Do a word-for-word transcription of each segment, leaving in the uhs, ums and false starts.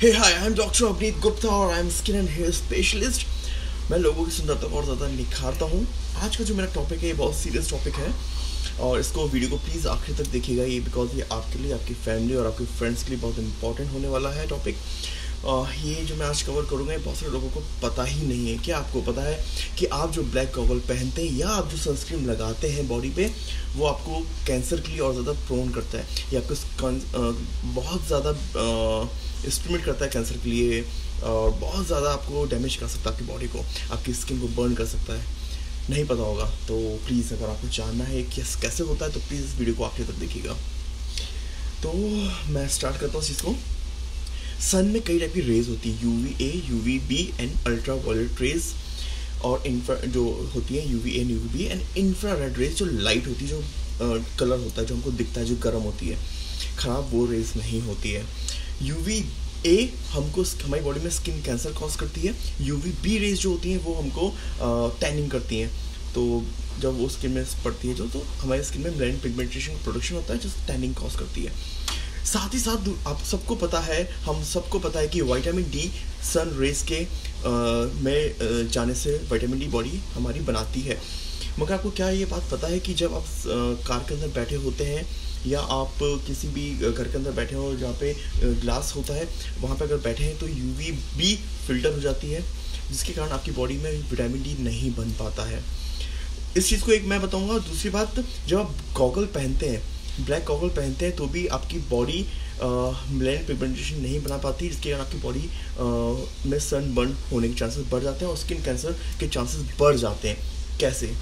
Hey hi, I am doctor AbhinitGupta और I am skin and hair specialist. मैं लोगों की सुंदरता को और ज़्यादा निखारता हूँ। आज का जो मेरा टॉपिक है ये बहुत सीरियस टॉपिक है और इसको वीडियो को प्लीज़ आखिर तक देखिएगा, ये बिकॉज ये आपके लिए, आपकी फैमिली और आपके फ्रेंड्स के लिए बहुत इंपॉर्टेंट होने वाला है टॉपिक। ये जो मैं आज कवर करूँगा ये बहुत सारे लोगों को पता ही नहीं है। क्या आपको पता है कि आप जो ब्लैक गॉगल पहनते हैं या आप जो सनस्क्रीन लगाते हैं बॉडी पे, वो आपको कैंसर के लिए और ज़्यादा प्रोन करता है, ये आपको बहुत ज़्यादा स्टिमुलेट करता है कैंसर के लिए और बहुत ज़्यादा आपको डैमेज कर सकता है, आपकी बॉडी को, आपकी स्किन को बर्न कर सकता है। नहीं पता होगा तो प्लीज़ अगर आपको जानना है कि कैसे होता है तो प्लीज़ इस वीडियो को आखिर तक देखिएगा। तो मैं स्टार्ट करता हूँ इस चीज़ को। सन में कई टाइप की रेज होती है, UV A, UV B and ultraviolet rays, और इंफ्रा जो होती है UV A and UV B, and infrared rays जो लाइट होती है, जो कलर uh, होता है, जो हमको दिखता है, जो गर्म होती है, ख़राब वो रेज नहीं होती है। यूवी ए हमको हमारी बॉडी में स्किन कैंसर कॉज करती है, यूवी बी रेज जो होती हैं वो हमको टैनिंग करती हैं। तो जब वो स्किन में पड़ती है जो तो हमारी स्किन में मेलानिन पिगमेंटेशन प्रोडक्शन होता है जो टैनिंग कॉज करती है। साथ ही साथ आप सबको पता है, हम सबको पता है कि विटामिन डी सन रेज के आ, में आ, जाने से विटामिन डी बॉडी हमारी बनाती है। मगर आपको क्या ये बात पता है कि जब आप आ, कार के अंदर बैठे होते हैं या आप किसी भी घर के अंदर बैठे हो जहाँ पे ग्लास होता है, वहाँ पे अगर बैठे हैं तो यूवी बी फिल्टर हो जाती है, जिसके कारण आपकी बॉडी में विटामिन डी नहीं बन पाता है। इस चीज़ को एक मैं बताऊँगा। दूसरी बात, जब आप गॉगल पहनते हैं, ब्लैक गॉगल पहनते हैं, तो भी आपकी बॉडी मेलानिन पिगमेंटेशन नहीं बना पाती, जिसके कारण आपकी बॉडी में सन बर्न होने के चांसेस बढ़ जाते हैं और स्किन कैंसर के चांसेस बढ़ जाते हैं। कैसे?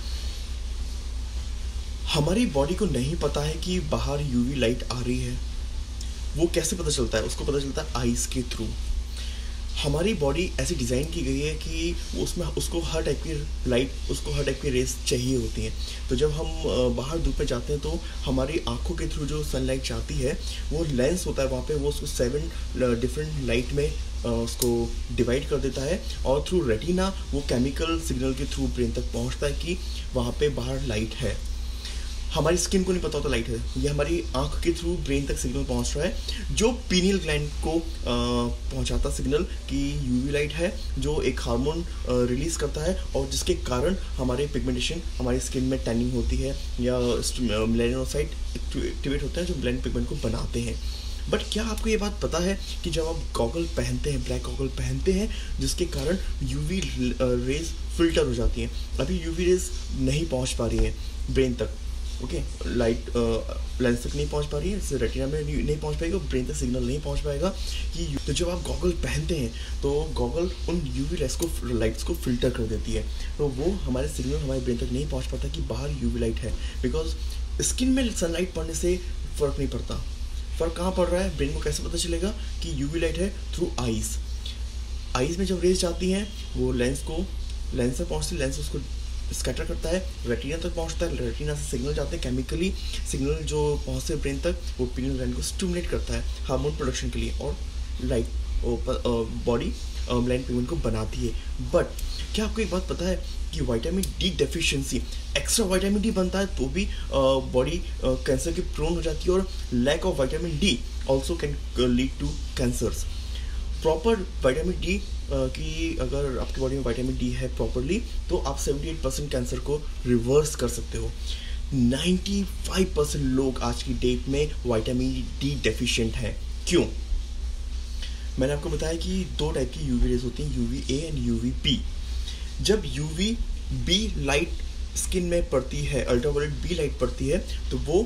हमारी बॉडी को नहीं पता है कि बाहर यूवी लाइट आ रही है। वो कैसे पता चलता है? उसको पता चलता है आइज़ के थ्रू। हमारी बॉडी ऐसी डिज़ाइन की गई है कि उसमें उसको हर टाइप की लाइट, उसको हर टाइप की रेस चाहिए होती हैं। तो जब हम बाहर धूप में जाते हैं तो हमारी आंखों के थ्रू जो सनलाइट जाती है, वो लेंस होता है वहाँ पे, वो उसको सेवन डिफरेंट लाइट में उसको डिवाइड कर देता है और थ्रू रेटिना वो केमिकल सिग्नल के थ्रू ब्रेन तक पहुँचता है कि वहाँ पे बाहर लाइट है। हमारी स्किन को नहीं पता होता लाइट है, ये हमारी आंख के थ्रू ब्रेन तक सिग्नल पहुंच रहा है, जो पीनियल ग्लैंड को पहुंचाता सिग्नल कि यूवी लाइट है, जो एक हार्मोन रिलीज करता है और जिसके कारण हमारे पिगमेंटेशन, हमारी स्किन में टैनिंग होती है या मेलानोसाइट एक्टिवेट होता है जो मेलानिन पिगमेंट को बनाते हैं। बट क्या आपको ये बात पता है कि जब आप गॉगल पहनते हैं, ब्लैक गॉगल पहनते हैं, जिसके कारण यूवी रेज फिल्टर हो जाती हैं, अभी यूवी रेज नहीं पहुँच पा रही हैं ब्रेन तक, ओके okay, लाइट लेंस तक नहीं पहुंच पा रही है, इससे रेटिना में नहीं, नहीं पहुंच पाएगा, ब्रेन तक सिग्नल नहीं पहुंच पाएगा कि। तो जब आप गॉगल पहनते हैं तो गॉगल उन यूवी लाइट्स को लाइट्स को फिल्टर कर देती है, तो वो हमारे सिग्नल हमारे ब्रेन तक नहीं पहुंच पाता कि बाहर यूवी लाइट है। बिकॉज स्किन में सनलाइट पड़ने से फ़र्क नहीं पड़ता। फ़र्क कहाँ पड़ रहा है? ब्रेन को कैसे पता चलेगा कि यूवी लाइट है? Through eyes. आइज़ में जब रेज जाती हैं वो लेंस को लेंस से पहुँचती, लेंस उसको स्कैटर करता है, रेटिना तक पहुंचता है, रेटिना से सिग्नल जाते हैं, केमिकली सिग्नल जो पहुंचते हैं ब्रेन तक, वो पीनियल ग्लैंड को स्टिमुलेट करता है हार्मोन प्रोडक्शन के लिए और लाइट बॉडी मेलानिन पिगमेंट को बनाती है। बट क्या आपको एक बात पता है कि vitamin D deficiency, extra vitamin D बनता है तो भी बॉडी कैंसर की प्रोन हो जाती है, और lack of vitamin D also can lead to cancers. Proper vitamin D कि अगर आपकी बॉडी में विटामिन डी है प्रॉपरली तो आप अठहत्तर परसेंट कैंसर को रिवर्स कर सकते हो। पचानवे परसेंट लोग आज की डेट में विटामिन डी डेफिशिएंट हैं। क्यों? मैंने आपको बताया कि दो टाइप की यूवी रेज होती हैं, UV A and UV B. जब यूवी बी लाइट स्किन में पड़ती है, अल्ट्रावायलेट बी लाइट पड़ती है, तो वो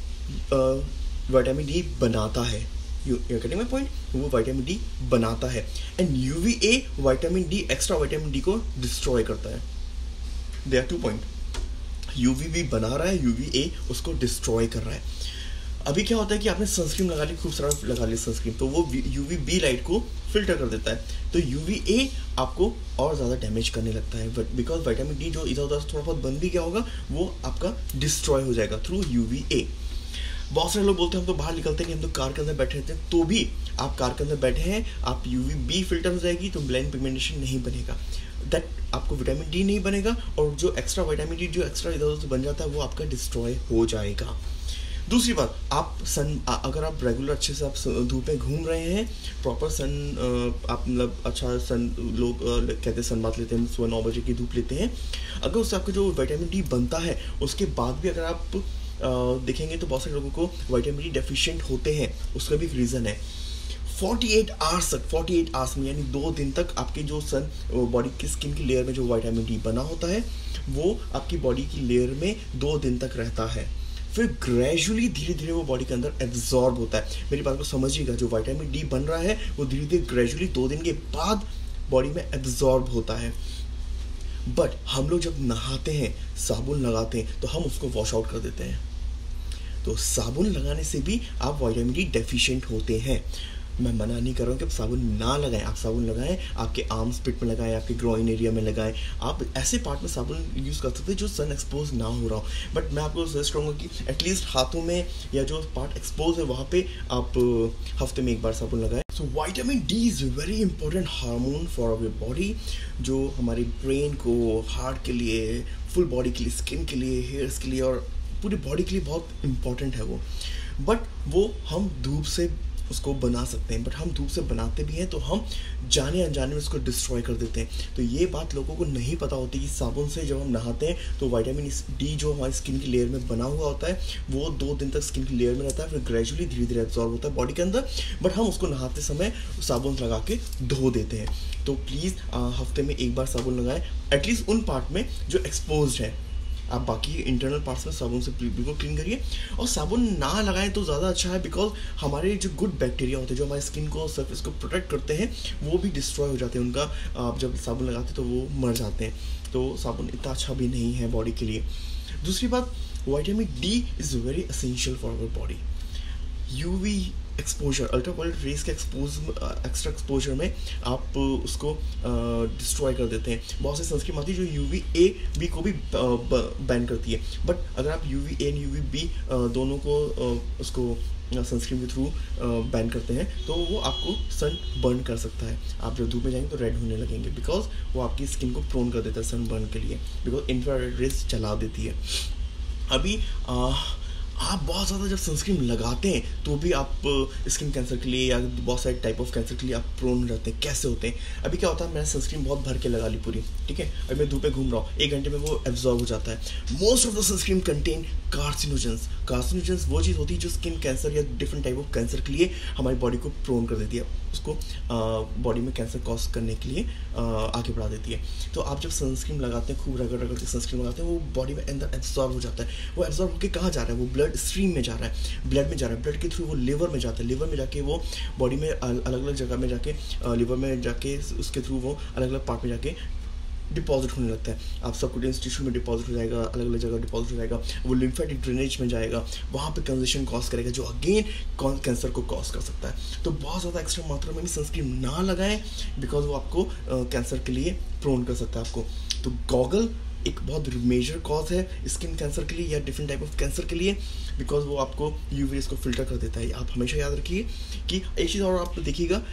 विटामिन डी बनाता है। You getting my point? वो विटामिन डी बनाता है। And UV A vitamin D, extra vitamin D को डिस्ट्रॉय करता है। They are two point. UV B बना रहा है, यूवी ए उसको डिस्ट्रॉय कर रहा है। अभी क्या होता है कि आपने सनस्क्रीन लगा ली, खूब सारा लगा ली सनस्क्रीन, तो वो यूवी बी लाइट को फिल्टर कर देता है, तो यूवी ए आपको और ज़्यादा डैमेज करने लगता है। बिकॉज विटामिन डी जो इधर उधर थोड़ा बहुत बन भी गया होगा, वो आपका डिस्ट्रॉय हो जाएगा थ्रू यूवी ए। बहुत सारे लोग बोलते हैं हम तो बाहर निकलते हैं कि हम तो कार के अंदर बैठे रहते हैं, तो भी आप कार के अंदर बैठे हैं, आप यूवी बी फिल्टर हो जाएगी तो मेलानिन पिगमेंटेशन नहीं बनेगा, दैट आपको विटामिन डी नहीं बनेगा, और जो एक्स्ट्रा विटामिन डी जो एक्स्ट्रा इधर उधर बन जाता है वो आपका डिस्ट्रॉय हो जाएगा। दूसरी बात, आप सन अगर आप रेगुलर अच्छे से आप धूप में घूम रहे हैं, प्रॉपर सन आप मतलब अच्छा सन लोग कहते हैं सन बात लेते हैं, सुबह नौ बजे की धूप लेते हैं, अगर उससे आपका जो विटामिन डी बनता है उसके बाद भी अगर आप देखेंगे तो बहुत सारे लोगों को विटामिन डी डेफिशिएंट होते हैं। उसका भी एक रीज़न है। अड़तालीस आवर्स तक अड़तालीस आवर्स में यानी दो दिन तक आपकी जो सन बॉडी की स्किन की लेयर में जो विटामिन डी बना होता है वो आपकी बॉडी की लेयर में दो दिन तक रहता है, फिर ग्रेजुअली धीरे धीरे वो बॉडी के अंदर एब्जॉर्ब होता है। मेरी बात को समझिएगा, जो विटामिन डी बन रहा है वो धीरे धीरे ग्रेजुअली दो दिन के बाद बॉडी में एब्जॉर्ब होता है। बट हम लोग जब नहाते हैं, साबुन लगाते हैं, तो हम उसको वॉश आउट कर देते हैं। तो साबुन लगाने से भी आप विटामिन डी डेफिशिएंट होते हैं। मैं मना नहीं कर रहा हूँ कि आप साबुन ना लगाएं, आप साबुन लगाएं, आपके आर्म्स पिट में लगाएं, आपके ग्रोइन एरिया में लगाएं, आप ऐसे पार्ट में साबुन यूज़ कर सकते हैं जो सन एक्सपोज ना हो रहा हो। बट मैं आपको सजेस्ट करूँगा कि एटलीस्ट हाथों में या जो पार्ट एक्सपोज है वहाँ पे आप हफ्ते में एक बार साबुन लगाएं। So vitamin D is very important hormone for our body, जो हमारी ब्रेन को, हार्ट के लिए, फुल बॉडी के लिए, स्किन के लिए, हेयर्स के लिए और पूरी बॉडी के लिए बहुत इंपॉर्टेंट है वो। बट वो हम धूप से उसको बना सकते हैं, बट हम धूप से बनाते भी हैं तो हम जाने अनजाने में उसको डिस्ट्रॉय कर देते हैं। तो ये बात लोगों को नहीं पता होती कि साबुन से जब हम नहाते हैं तो विटामिन डी जो हमारी स्किन की लेयर में बना हुआ होता है वो दो दिन तक स्किन की लेयर में रहता है, फिर ग्रेजुअली धीरे धीरे एब्जॉर्ब होता है बॉडी के अंदर। बट हम उसको नहाते समय साबुन लगा के धो देते हैं। तो प्लीज़ हफ्ते में एक बार साबुन लगाएं, एटलीस्ट उन पार्ट में जो एक्सपोज है। आप बाकी इंटरनल पार्ट्स में साबुन से बिल्कुल क्लीन करिए, और साबुन ना लगाएं तो ज़्यादा अच्छा है, बिकॉज हमारे जो गुड बैक्टीरिया होते हैं जो हमारी स्किन को, सरफेस को प्रोटेक्ट करते हैं, वो भी डिस्ट्रॉय हो जाते हैं उनका। आप जब साबुन लगाते हैं तो वो मर जाते हैं। तो साबुन इतना अच्छा भी नहीं है बॉडी के लिए। दूसरी बात, vitamin D is very essential for our body. UV exposure, ultraviolet rays के एक्सपोज एक्स्ट्रा एक्सपोजर में आप उसको डिस्ट्रॉय कर देते हैं। बहुत सी सनस्क्रीन आती है जो यूवी ए बी को भी बैन करती है, बट अगर आप UV A and UV B दोनों को उसको सनस्क्रीन के थ्रू बैन करते हैं तो वो आपको सन बर्न कर सकता है। आप जब धूप में जाएंगे तो रेड होने लगेंगे, बिकॉज वो आपकी स्किन को प्रोन कर देता है सन बर्न के लिए, बिकॉज इंफ्रारेड रेज जला देती है। अभी आ, आप बहुत ज़्यादा जब सनस्क्रीन लगाते हैं तो भी आप स्किन कैंसर के लिए या बहुत सारे टाइप ऑफ कैंसर के लिए आप प्रोन रहते हैं। कैसे होते हैं? अभी क्या होता है, मैंने सनस्क्रीन बहुत भर के लगा ली पूरी, ठीक है, अभी मैं धूप में घूम रहा हूँ, एक घंटे में वो एब्जॉर्ब हो जाता है। Most of the sunscreen contain carcinogens. Carcinogens वो चीज़ होती है जो स्किन कैंसर या डिफरेंट टाइप ऑफ कैंसर के लिए हमारी बॉडी को प्रोन कर देती है, उसको बॉडी में कैंसर कॉज करने के लिए आ, आगे बढ़ा देती है। तो आप जब सनस्क्रीन लगाते हैं, खूब रगड़ रगड़ के सनस्क्रीन लगाते हैं, वो बॉडी में अंदर एब्जॉर्ब हो जाता है। वो एब्जॉर्ब होकर कहाँ जा रहा है? वो ब्लड स्ट्रीम में जा रहा है, ब्लड में जा रहा है, ब्लड के थ्रू वो लिवर में जाता है, लिवर में जाके वो बॉडी में अलग अलग जगह में जाके लिवर में जाके उसके थ्रू वो अलग अलग पार्ट में जाके डिपॉजिट होने लगता है। आप सबक्यूटेनियस टिश्यू में डिपॉजिट हो जाएगा, अलग अलग जगह डिपॉजिट हो जाएगा, वो लिम्फेटिक ड्रेनेज में जाएगा, वहाँ पे कंजेशन कॉज करेगा जो अगेन कैंसर को कॉज कर सकता है। तो बहुत ज़्यादा एक्स्ट्रा मात्रा में भी सनस्क्रीन ना लगाएं, बिकॉज वो आपको कैंसर के लिए प्रोन कर सकता है आपको। तो गॉगल एक बहुत मेजर कॉज है स्किन कैंसर के लिए या डिफरेंट टाइप ऑफ कैंसर के लिए, बिकॉज वो आपको यूवी रेज को फिल्टर कर देता है। आप हमेशा याद रखिए कि एक चीज़ और आप देखिएगा,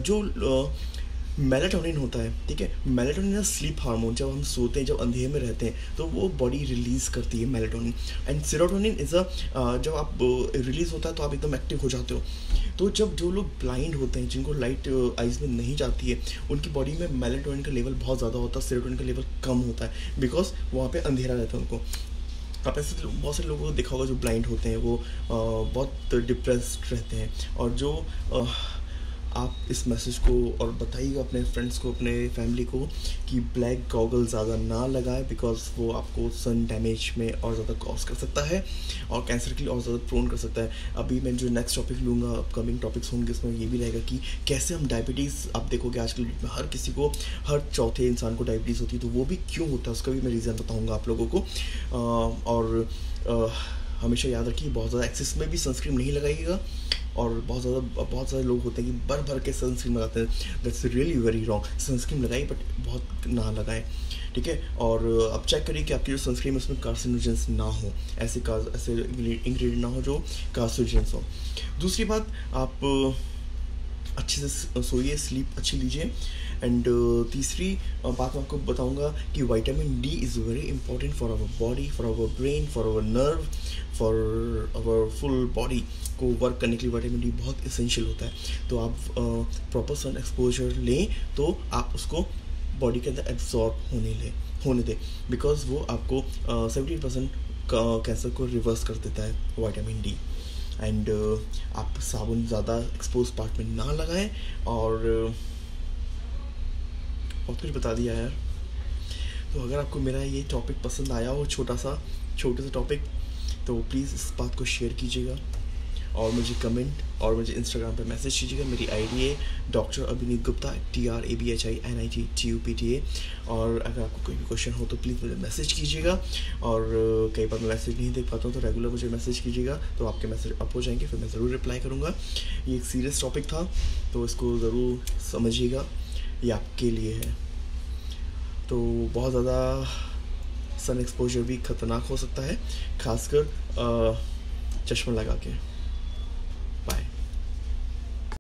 जो मेलाटोनिन होता है, ठीक है, मेलाटोनिन स्लीप हार्मोन, जब हम सोते हैं, जब अंधेरे में रहते हैं तो वो बॉडी रिलीज़ करती है melatonin. And serotonin is a, जब आप रिलीज़ होता है तो आप एकदम एक्टिव हो जाते हो। तो जब जो लोग ब्लाइंड होते हैं, जिनको लाइट आइज में नहीं जाती है, उनकी बॉडी में मेलाटोनिन का लेवल बहुत ज़्यादा होता है, सेरोटोनिन का लेवल कम होता है, बिकॉज वहाँ पे अंधेरा रहता है उनको। आप ऐसे बहुत सारे लोगों को देखा होगा जो ब्लाइंड होते हैं, वो आ, बहुत डिप्रेस्ड रहते हैं। और जो आ, आप इस मैसेज को और बताइएगा अपने फ्रेंड्स को, अपने फैमिली को कि ब्लैक गॉगल ज़्यादा ना लगाए, बिकॉज वो आपको सन डैमेज में और ज़्यादा कॉज कर सकता है और कैंसर के लिए और ज़्यादा प्रोन कर सकता है। अभी मैं जो नेक्स्ट टॉपिक लूँगा, अपकमिंग टॉपिक्स होंगे, इसमें ये भी रहेगा कि कैसे हम डायबिटीज़, आप देखोगे आजकल में हर किसी को, हर चौथे इंसान को डायबिटीज़ होती है, तो वो भी क्यों होता है उसका भी मैं रीज़न बताऊँगा आप लोगों को। आ, और आ, हमेशा याद रखिए बहुत ज़्यादा एक्सेस में भी सनस्क्रीन नहीं लगाइएगा। और बहुत ज़्यादा बहुत सारे लोग होते हैं कि भर भर के सनस्क्रीन लगाते हैं, that's really very wrong. Sunscreen लगाइए बट बहुत ना लगाएं, ठीक है। और आप चेक करिए कि आपकी जो सनस्क्रीन है उसमें कार्सिनोजेंस ना हो, ऐसे का ऐसे इंग्रेडिएंट ना हो जो कार्सिनोजेंस हो। दूसरी बात, आप अच्छे से सोइए, स्लीप अच्छी लीजिए। एंड तीसरी बात मैं आपको बताऊंगा कि vitamin D is very important for our body, for our brain, for our nerve, for our full body को वर्क करने के लिए विटामिन डी बहुत इसेंशियल होता है। तो आप प्रॉपर सन एक्सपोजर लें तो आप उसको बॉडी के अंदर एब्जॉर्ब होने लें होने दें बिकॉज वो आपको सेवेंटी परसेंट कैंसर को रिवर्स कर देता है विटामिन डी। एंड uh, आप साबुन ज़्यादा एक्सपोज पार्ट में ना लगाएं। और uh, बहुत कुछ बता दिया यार। तो अगर आपको मेरा ये टॉपिक पसंद आया हो, छोटा सा छोटे सा टॉपिक, तो प्लीज़ इस बात को शेयर कीजिएगा और मुझे कमेंट और मुझे इंस्टाग्राम पे मैसेज कीजिएगा। मेरी आईडी है doctor Abhinit Gupta, T R A B H I N I T T U P T A. और अगर आपको कोई भी क्वेश्चन हो तो प्लीज़ मुझे मैसेज कीजिएगा। और कई बार मैं मैसेज नहीं देख पाता हूँ तो रेगुलर मुझे मैसेज कीजिएगा, तो आपके मैसेज अप हो जाएंगे, फिर मैं ज़रूर रिप्लाई करूँगा। ये एक सीरियस टॉपिक था तो इसको ज़रूर समझिएगा, ये आपके लिए है। तो बहुत ज़्यादा सन एक्सपोजर भी ख़तरनाक हो सकता है, खासकर चश्मा लगा के।